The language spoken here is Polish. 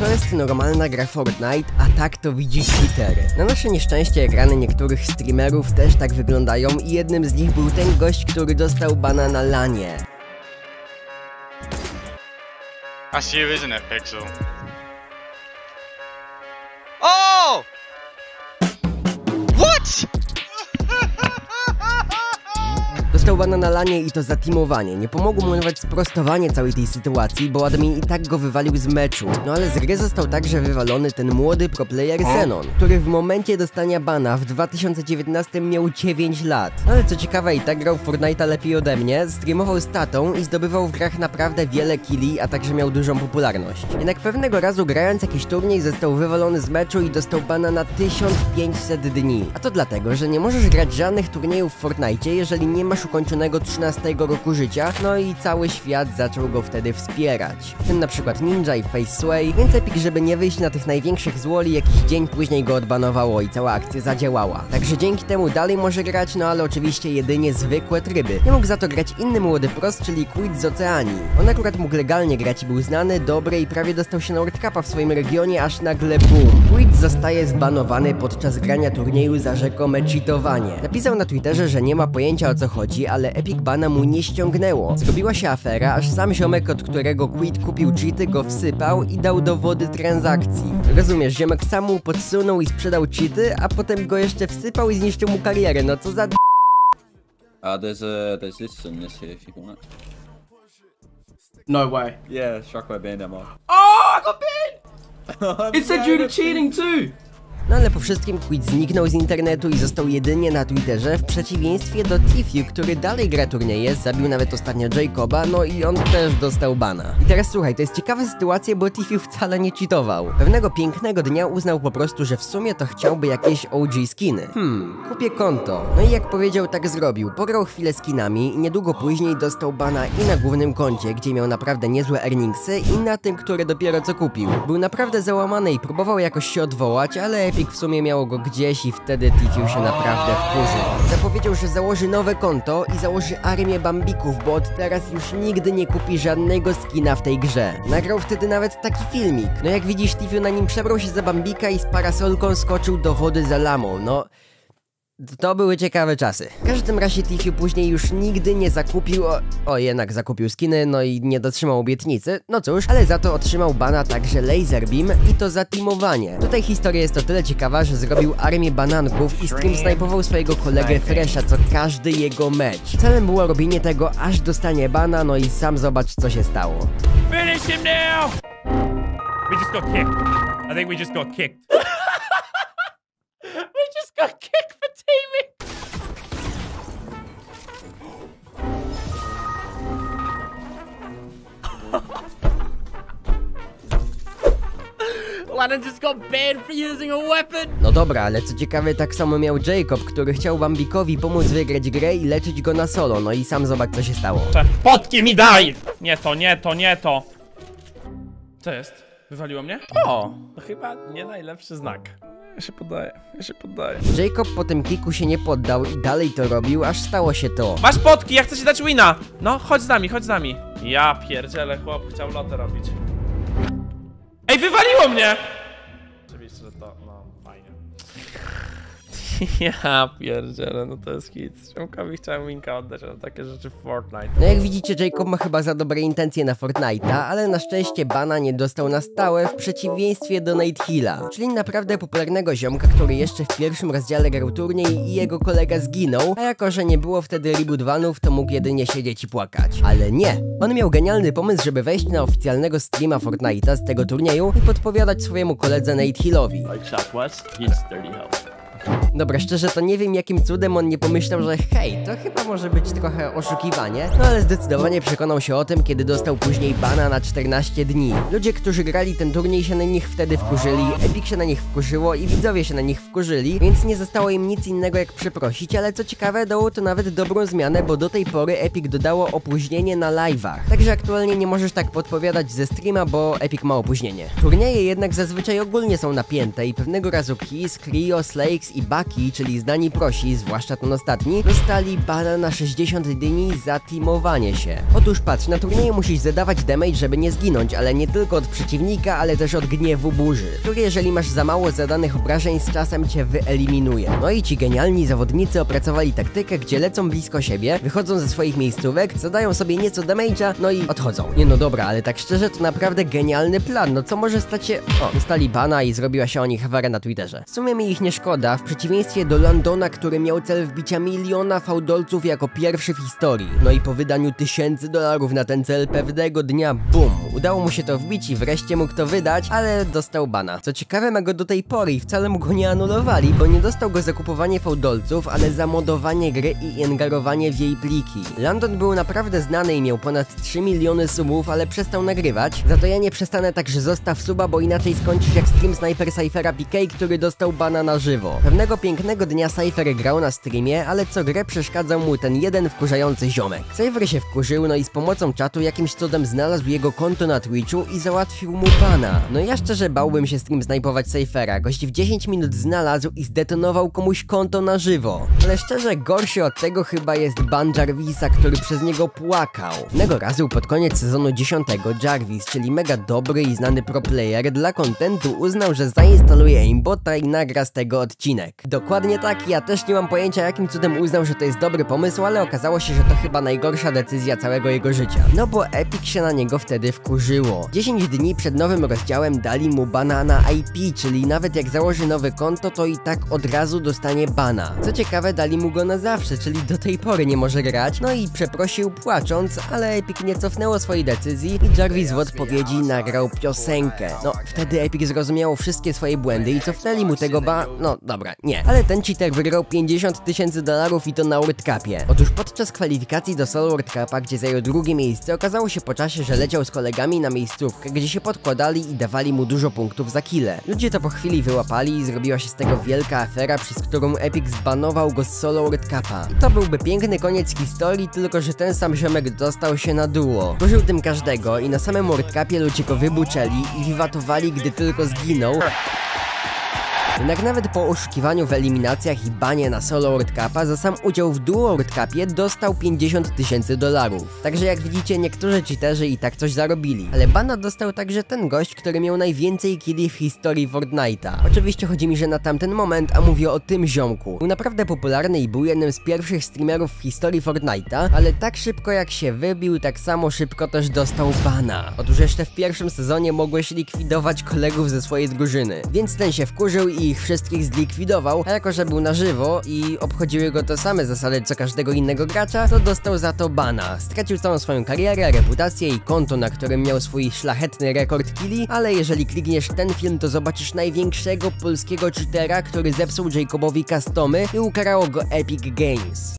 to jest normalna gra Fortnite, a tak to widzi cheatery. Na nasze nieszczęście ekrany niektórych streamerów też tak wyglądają i jednym z nich był ten gość, który dostał bana na lanie. I see you, isn't it, Pixel? Oh! What? Dostał bana na lanie i to za teamowanie. Nie pomogło mu nawet sprostowanie całej tej sytuacji, bo admin i tak go wywalił z meczu. No ale z gry został także wywalony ten młody proplayer Xenon, który w momencie dostania bana w 2019 miał 9 lat. No ale co ciekawe, i tak grał w Fortnite'a lepiej ode mnie, streamował z tatą i zdobywał w grach naprawdę wiele killi, a także miał dużą popularność. Jednak pewnego razu grając jakiś turniej został wywalony z meczu i dostał bana na 1500 dni. A to dlatego, że nie możesz grać żadnych turniejów w Fortnite'cie, jeżeli nie masz ukończonego 13 roku życia, no i cały świat zaczął go wtedy wspierać. W tym na przykład Ninja i Face Sway, więc Epic, żeby nie wyjść na tych największych złoli, jakiś dzień później go odbanowało i cała akcja zadziałała. Także dzięki temu dalej może grać, no ale oczywiście jedynie zwykłe tryby. Nie mógł za to grać inny młody prost, czyli Quid z Oceanii. On akurat mógł legalnie grać i był znany, dobry i prawie dostał się na World Cupa w swoim regionie, aż nagle boom. Quid zostaje zbanowany podczas grania turnieju za rzekome cheatowanie. Napisał na Twitterze, że nie ma pojęcia o co chodzi, ale Epic bana mu nie ściągnęło. Zrobiła się afera, aż sam ziomek, od którego Quid kupił cheaty, go wsypał i dał dowody transakcji. Rozumiesz, ziomek sam mu podsunął i sprzedał cheaty, a potem go jeszcze wsypał i zniszczył mu karierę, no co za there's this in this here if you want it. No way. Yeah, Shockwave banned him off. Oh, I got banned! It said you were cheating too! No ale po wszystkim Quid zniknął z internetu i został jedynie na Twitterze, w przeciwieństwie do Tfue, który dalej gra turnieje, zabił nawet ostatnio Jacoba, no i on też dostał bana. I teraz słuchaj, to jest ciekawa sytuacja, bo Tfue wcale nie cheatował. Pewnego pięknego dnia uznał po prostu, że w sumie to chciałby jakieś OG skiny. Kupię konto. No i jak powiedział, tak zrobił. Pograł chwilę skinami i niedługo później dostał bana i na głównym koncie, gdzie miał naprawdę niezłe earningsy, i na tym, które dopiero co kupił. Był naprawdę załamany i próbował jakoś się odwołać, ale Epic w sumie miało go gdzieś i wtedy Tfue się naprawdę wkurzył. Zapowiedział, że założy nowe konto i założy armię bambików, bo od teraz już nigdy nie kupi żadnego skina w tej grze. Nagrał wtedy nawet taki filmik. No jak widzisz, Tfue na nim przebrał się za bambika i z parasolką skoczył do wody za lamą, no... To były ciekawe czasy. W każdym razie Tfue później już nigdy nie zakupił, jednak zakupił skiny, no i nie dotrzymał obietnicy, no cóż, ale za to otrzymał bana także Laserbeam i to za teamowanie. Tutaj historia jest o tyle ciekawa, że zrobił armię bananków i stream snajpował swojego kolegę Fresha co każdy jego mecz. Celem było robienie tego, aż dostanie bana, no i sam zobacz co się stało. Finish him now! We just got kicked. I think we just got kicked. We just got kicked for teaming. Lennon just got banned for using a weapon. No dobra, ale co ciekawe, tak samo miał Jacob, który chciał Bambikowi pomóc wygrać grę i leczyć go na solo, no i sam zobacz co się stało. Potki mi daj! Nie to, nie to, nie to. Co jest? Wywaliło mnie? O, to chyba nie najlepszy znak. Ja się poddaję. Jacob po tym kiku się nie poddał i dalej to robił, aż stało się to. Masz potki, ja chcę ci dać wina! No, chodź z nami, chodź z nami. Ja pierdzielę, chłop chciał lotę robić. Ej, wywaliło mnie! Oczywiście, że to, no, fajnie. Ja pierdzielę, no to jest hit. Ziomkowi chciałem winka oddać, ale takie rzeczy w Fortnite. No jak widzicie, Jacob ma chyba za dobre intencje na Fortnite'a, ale na szczęście bana nie dostał na stałe, w przeciwieństwie do Nate Hilla, czyli naprawdę popularnego ziomka, który jeszcze w pierwszym rozdziale grał turniej i jego kolega zginął, a jako że nie było wtedy reboot vanów, to mógł jedynie siedzieć i płakać. Ale nie! On miał genialny pomysł, żeby wejść na oficjalnego streama Fortnite'a z tego turnieju i podpowiadać swojemu koledze Nate Hillowi. Dobra, szczerze to nie wiem jakim cudem on nie pomyślał, że hej, to chyba może być trochę oszukiwanie, no ale zdecydowanie przekonał się o tym, kiedy dostał później bana na 14 dni. Ludzie, którzy grali ten turniej się na nich wtedy wkurzyli, Epic się na nich wkurzyło i widzowie się na nich wkurzyli, więc nie zostało im nic innego jak przeprosić, ale co ciekawe dało to nawet dobrą zmianę, bo do tej pory Epic dodało opóźnienie na live'ach. Także aktualnie nie możesz tak podpowiadać ze streama, bo Epic ma opóźnienie. Turnieje jednak zazwyczaj ogólnie są napięte i pewnego razu Kiss, Cryo, Slakes i Bug Lucky, czyli znani prosi, zwłaszcza ten ostatni, dostali bana na 60 dni za teamowanie się. Otóż patrz, na turnieju musisz zadawać damage, żeby nie zginąć, ale nie tylko od przeciwnika, ale też od gniewu burzy, który jeżeli masz za mało zadanych obrażeń, z czasem cię wyeliminuje. No i ci genialni zawodnicy opracowali taktykę, gdzie lecą blisko siebie, wychodzą ze swoich miejscówek, zadają sobie nieco damage'a, no i odchodzą. Nie no dobra, ale tak szczerze to naprawdę genialny plan, no co może stać się... O, dostali bana i zrobiła się o nich afera na Twitterze. W sumie mi ich nie szkoda, w przeciwieństwie do Londona, który miał cel wbicia 1 000 000 fałdolców jako pierwszy w historii. No i po wydaniu $1000 na ten cel pewnego dnia, bum, udało mu się to wbić i wreszcie mógł to wydać, ale dostał bana. Co ciekawe, ma go do tej pory i wcale mu go nie anulowali, bo nie dostał go za kupowanie fałdolców, ale za modowanie gry i engarowanie w jej pliki. London był naprawdę znany i miał ponad 3 miliony subów, ale przestał nagrywać. Za to ja nie przestanę, także zostaw suba, bo inaczej skończysz jak stream Sniper Cyphera PK, który dostał bana na żywo. Pewnego pięknego dnia Cypher grał na streamie, ale co grę przeszkadzał mu ten jeden wkurzający ziomek. Cypher się wkurzył, no i z pomocą czatu jakimś cudem znalazł jego konto na Twitchu i załatwił mu bana. No ja szczerze bałbym się stream snajpować Cyphera. Gość w 10 minut znalazł i zdetonował komuś konto na żywo. Ale szczerze gorszy od tego chyba jest ban Jarvisa, który przez niego płakał. Pewnego razu pod koniec sezonu 10 Jarvis, czyli mega dobry i znany pro player, dla kontentu uznał, że zainstaluje aimbota i nagra z tego odcinek. Dokładnie tak, ja też nie mam pojęcia jakim cudem uznał, że to jest dobry pomysł, ale okazało się, że to chyba najgorsza decyzja całego jego życia. No bo Epic się na niego wtedy wkurzyło. 10 dni przed nowym rozdziałem dali mu bana na IP, czyli nawet jak założy nowe konto, to i tak od razu dostanie bana. Co ciekawe, dali mu go na zawsze, czyli do tej pory nie może grać, no i przeprosił płacząc, ale Epic nie cofnęło swojej decyzji i Jarvis w odpowiedzi nagrał piosenkę. No, wtedy Epic zrozumiało wszystkie swoje błędy i cofnęli mu tego no dobra, nie. Ale ten cheater wygrał $50 000 i to na World Cupie. Otóż podczas kwalifikacji do Solo World Cupa, gdzie zajął drugie miejsce, okazało się po czasie, że leciał z kolegami na miejscówkę, gdzie się podkładali i dawali mu dużo punktów za kille. Ludzie to po chwili wyłapali i zrobiła się z tego wielka afera, przez którą Epic zbanował go z Solo World Cupa. I to byłby piękny koniec historii, tylko że ten sam ziomek dostał się na duo. Użył tym każdego i na samym World Cupie ludzie go wybuczeli i wiwatowali, gdy tylko zginął. Jednak nawet po oszukiwaniu w eliminacjach i banie na Solo World Cupa za sam udział w Duo World Cupie dostał $50 000. Także jak widzicie, niektórzy cheaterzy i tak coś zarobili. Ale bana dostał także ten gość, który miał najwięcej killi w historii Fortnite'a. Oczywiście chodzi mi, że na tamten moment, a mówię o tym ziomku. Był naprawdę popularny i był jednym z pierwszych streamerów w historii Fortnite'a, ale tak szybko jak się wybił, tak samo szybko też dostał bana. Otóż jeszcze w pierwszym sezonie mogłeś likwidować kolegów ze swojej drużyny. Więc ten się wkurzył i ich wszystkich zlikwidował, a jako że był na żywo i obchodziły go te same zasady co każdego innego gracza, to dostał za to bana. Stracił całą swoją karierę, reputację i konto, na którym miał swój szlachetny rekord killi, ale jeżeli klikniesz ten film, to zobaczysz największego polskiego cheatera, który zepsuł Jacobowi customy i ukarało go Epic Games.